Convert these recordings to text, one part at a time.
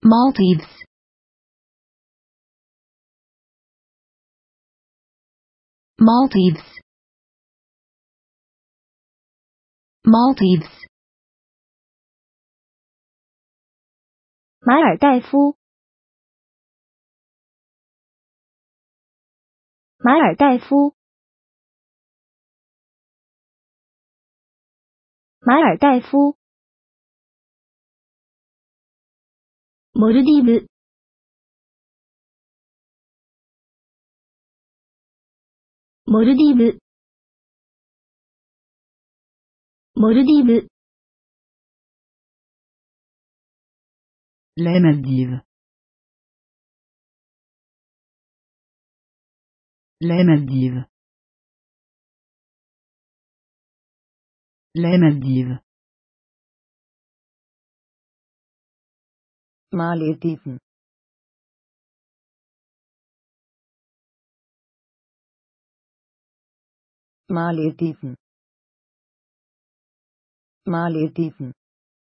Maldives, Maldives, Maldives. 马尔代夫，马尔代夫，马尔代夫。モルディブ、モルディブ、モルディブ。 Les Maldives. Les Maldives. Les Maldives. Malediven. Malediven. Malediven.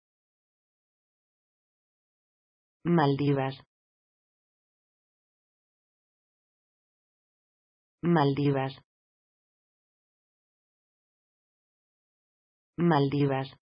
Maldivas. Maldivas. Maldivas.